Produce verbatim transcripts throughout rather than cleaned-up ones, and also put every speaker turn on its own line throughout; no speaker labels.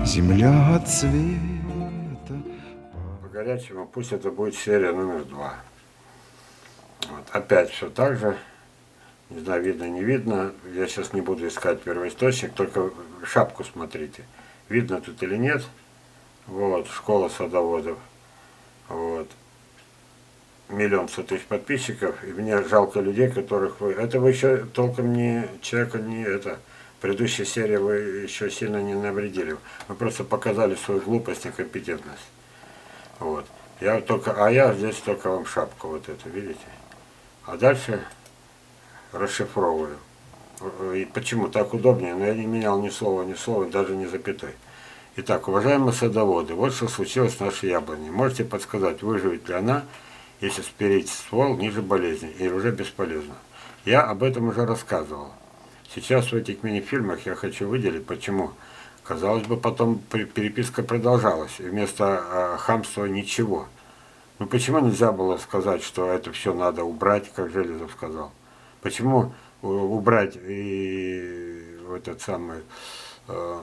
земля цвета.
По горячему пусть это будет серия номер два. Вот. Опять все так же. Не знаю, видно, не видно. Я сейчас не буду искать первоисточник, только шапку смотрите. Видно тут или нет. Вот, школа садоводов. Вот. Миллион сто тысяч подписчиков. И мне жалко людей, которых вы... Это вы еще толком не... Человека не... Это... Предыдущая серия вы еще сильно не навредили. Вы просто показали свою глупость и компетентность. Вот. Я только... А я здесь только вам шапку вот эту, видите? А дальше расшифровываю. И почему так удобнее, но я не менял ни слова, ни слова, даже не запятой. Итак, уважаемые садоводы, вот что случилось с нашей яблоней. Можете подсказать, выживет ли она, если спереть ствол ниже болезни, или уже бесполезно. Я об этом уже рассказывал. Сейчас в этих мини-фильмах я хочу выделить, почему. Казалось бы, потом переписка продолжалась, и вместо э, хамства ничего. Ну почему нельзя было сказать, что это все надо убрать, как Железов сказал? Почему убрать и этот самый э,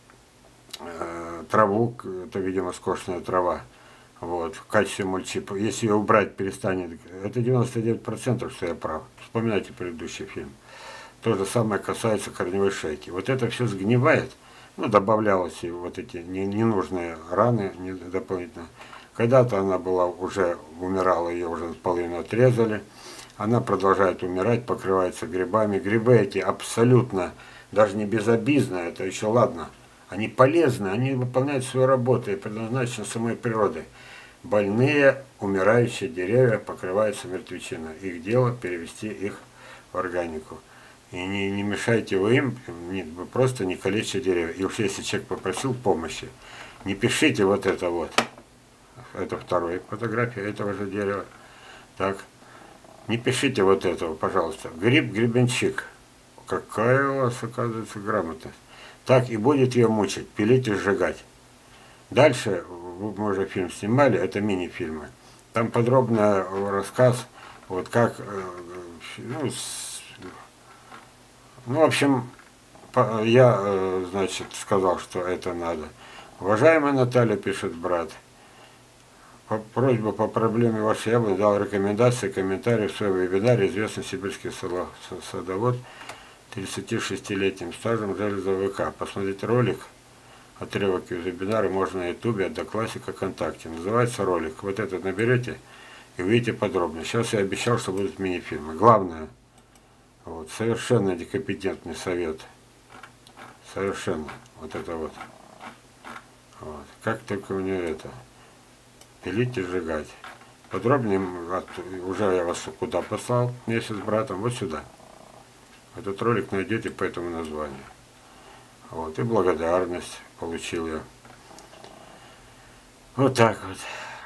э, траву, это, видимо, скошенная трава, вот, в качестве мульчи. Если ее убрать, перестанет. Это девяносто девять процентов, что я прав. Вспоминайте предыдущий фильм. То же самое касается корневой шейки. Вот это все сгнивает. Ну, добавлялось и вот эти ненужные раны дополнительно. Когда-то она была уже, умирала, ее уже половину отрезали. Она продолжает умирать, покрывается грибами. Грибы эти абсолютно, даже не безобидные, это еще ладно. Они полезны, они выполняют свою работу и предназначены самой природой. Больные, умирающие деревья покрываются мертвечиной. Их дело перевести их в органику. И не, не мешайте вы им, не, вы просто не калечите деревья. И уж если человек попросил помощи, не пишите вот это вот. Это вторая фотография этого же дерева. Так. Не пишите вот этого, пожалуйста. Гриб, гребенщик. Какая у вас, оказывается, грамотность. Так и будет ее мучить, пилить и сжигать. Дальше, мы уже фильм снимали, это мини-фильмы. Там подробно рассказ, вот как, ну, с, ну, в общем, я, значит, сказал, что это надо. Уважаемая Наталья, пишет брат, по просьбе по проблеме вашей яблони дал рекомендации, комментарии в своем вебинаре известный сибирский садовод тридцатишестилетним стажем Железов ВК. Посмотрите ролик, отрывок из вебинара можно на ютубе, Одноклассника, ВКонтакте. Называется ролик. Вот этот наберете и увидите подробно. Сейчас я обещал, что будут мини-фильмы. Главное, вот, совершенно некомпетентный совет. Совершенно. Вот это вот. Вот. Как только у нее это. Пилить и сжигать. Подробнее, уже я вас куда послал вместе с братом, вот сюда. Этот ролик найдете по этому названию. Вот, и благодарность получил я. Вот так вот.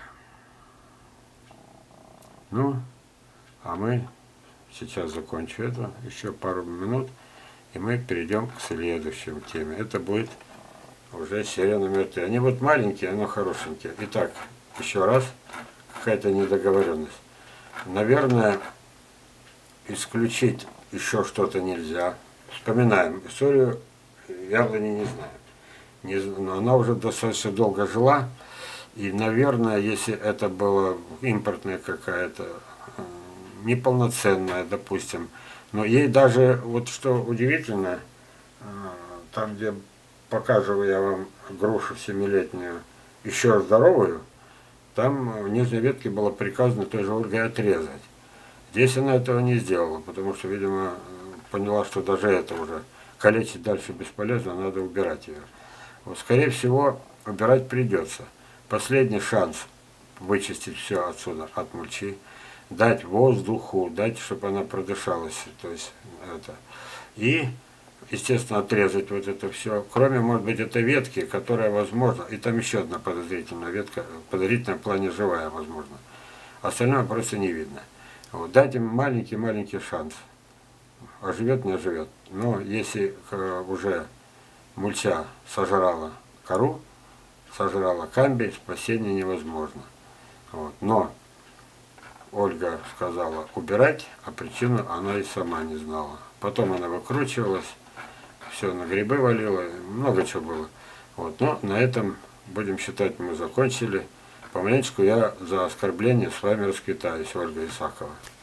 Ну, а мы сейчас закончу это, еще пару минут, и мы перейдем к следующей теме. Это будет уже серия номер три. Они вот маленькие, но хорошенькие. Итак, еще раз, какая-то недоговоренность. Наверное, исключить еще что-то нельзя. Вспоминаем историю, яблони не знаю. Не, но она уже достаточно долго жила. И, наверное, если это была импортная какая-то, неполноценная, допустим, но ей даже, вот что удивительно, там, где покажу я вам грушу семилетнюю, еще здоровую, там в нижней ветке было приказано той же Ольгой отрезать. Здесь она этого не сделала, потому что, видимо, поняла, что даже это уже калечить дальше бесполезно, надо убирать ее. Вот, скорее всего, убирать придется. Последний шанс вычистить все отсюда, от мульчи, дать воздуху, дать, чтобы она продышалась. То есть, это. И, естественно, отрезать вот это все. Кроме, может быть, этой ветки, которая, возможно, и там еще одна подозрительная ветка, подозрительная в плане живая, возможно. Остальное просто не видно. Вот, дать им маленький-маленький шанс. Оживет, не оживет. Но если э, уже мульча сожрала кору, сожрала камбий, спасение невозможно. Вот. Но Ольга сказала убирать, а причину она и сама не знала. Потом она выкручивалась, все на грибы валила, много чего было. Вот, но на этом, будем считать, мы закончили. Помаленечку я за оскорбление с вами расквитаюсь, Ольга Исакова.